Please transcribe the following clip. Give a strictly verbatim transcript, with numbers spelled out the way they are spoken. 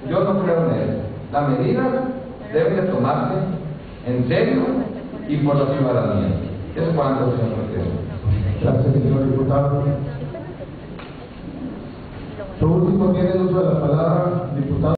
Yo no creo en eso. Las medidas deben de tomarse en serio y por la ciudadanía. Eso es cuanto, señor presidente. Gracias, señor diputado. Por último, tiene el uso de la palabra, diputado.